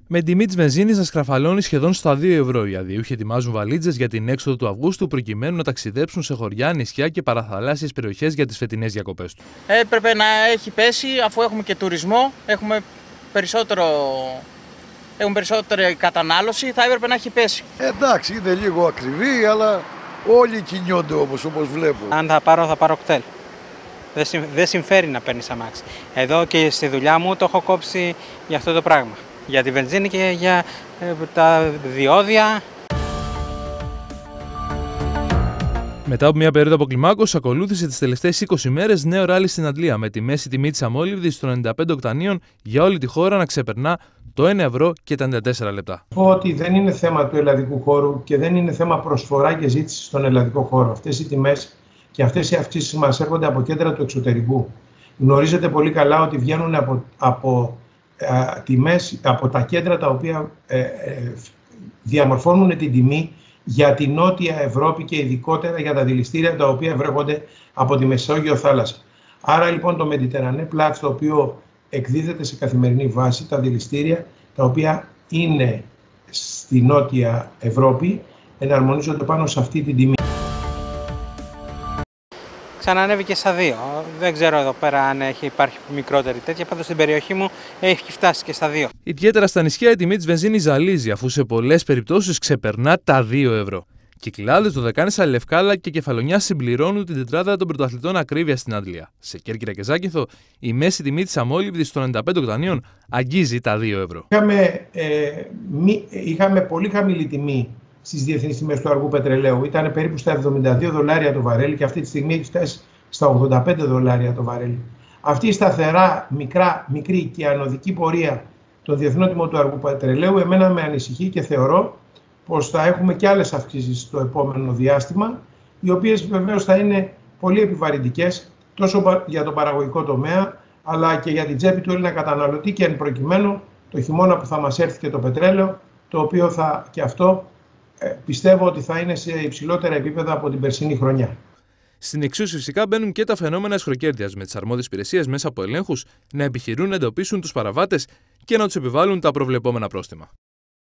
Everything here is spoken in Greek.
Με τιμή τη βενζίνης να σκραφαλώνει σχεδόν στα 2 ευρώ, οι αδειούχοι ετοιμάζουν βαλίτσες για την έξοδο του Αυγούστου προκειμένου να ταξιδέψουν σε χωριά, νησιά και παραθαλάσσιες περιοχές για τις φετινές διακοπές του. Έπρεπε να έχει πέσει, αφού έχουμε και τουρισμό, έχουμε περισσότερη κατανάλωση, θα έπρεπε να έχει πέσει. Εντάξει, είναι λίγο ακριβή, αλλά όλοι κινιόνται όπως βλέπω. Αν θα πάρω κτέλ. Δεν συμφέρει να παίρνεις αμάξι. Εδώ και στη δουλειά μου το έχω κόψει για αυτό το πράγμα. Για τη βενζίνη και για τα διόδια. Μετά από μια περίοδο αποκλιμάκωσης, ακολούθησε τις τελευταίες 20 ημέρες νέο ράλι στην Αντλία, με τη μέση τιμή της αμόλυβδης των 95 οκτανίων για όλη τη χώρα να ξεπερνά το 1 ευρώ και τα 94 λεπτά. Πω ότι δεν είναι θέμα του ελλαδικού χώρου και δεν είναι θέμα προσφορά και ζήτηση στον ελλαδικό χώρο. Αυτές οι τιμές και αυτές οι αυξήσεις μας έρχονται από κέντρα του εξωτερικού. Γνωρίζετε πολύ καλά ότι βγαίνουν από τα κέντρα τα οποία διαμορφώνουν την τιμή για τη Νότια Ευρώπη και ειδικότερα για τα δηληστήρια τα οποία βρέχονται από τη Μεσόγειο θάλασσα. Άρα λοιπόν το Mediterranee Platz, το οποίο εκδίδεται σε καθημερινή βάση, τα δηληστήρια τα οποία είναι στη Νότια Ευρώπη εναρμονίζονται πάνω σε αυτή την τιμή. Ξανανέβηκε στα 2. Δεν ξέρω εδώ πέρα αν υπάρχει μικρότερη τέτοια, πάντως στην περιοχή μου έχει φτάσει και στα 2. Ιδιαίτερα στα νησιά η τιμή της βενζίνης ζαλίζει, αφού σε πολλές περιπτώσεις ξεπερνά τα 2 ευρώ. Κυκλάδες, Δωδεκάνησα, Λευκάλα και Κεφαλονιά συμπληρώνουν την τετράδα των πρωταθλητών ακρίβεια στην Αντλία. Σε Κέρκυρα και Ζάκυνθο, η μέση τιμή της αμόλυβδης των 95 οκτανίων αγγίζει τα 2 ευρώ. Είχαμε πολύ χαμηλή τιμή στις διεθνείς τιμές του αργού πετρελαίου. Ήταν περίπου στα 72 δολάρια το βαρέλι και αυτή τη στιγμή έχει φτάσει στα 85 δολάρια το βαρέλι. Αυτή η σταθερά, μικρή και ανωδική πορεία των διεθνών τιμών του αργού πετρελαίου εμένα με ανησυχεί και θεωρώ πως θα έχουμε και άλλες αυξήσεις στο επόμενο διάστημα, οι οποίες βεβαίως θα είναι πολύ επιβαρυντικές τόσο για το παραγωγικό τομέα, αλλά και για την τσέπη του Έλληνα καταναλωτή και εν προκειμένου το χειμώνα που θα μας έρθει και το πετρέλαιο, το οποίο και αυτό πιστεύω ότι θα είναι σε υψηλότερα επίπεδα από την περσινή χρονιά. Στην εξίσου φυσικά μπαίνουν και τα φαινόμενα αισχροκέρδειας, με τις αρμόδιες υπηρεσίες μέσα από ελέγχους να επιχειρούν να εντοπίσουν τους παραβάτες και να τους επιβάλλουν τα προβλεπόμενα πρόστιμα.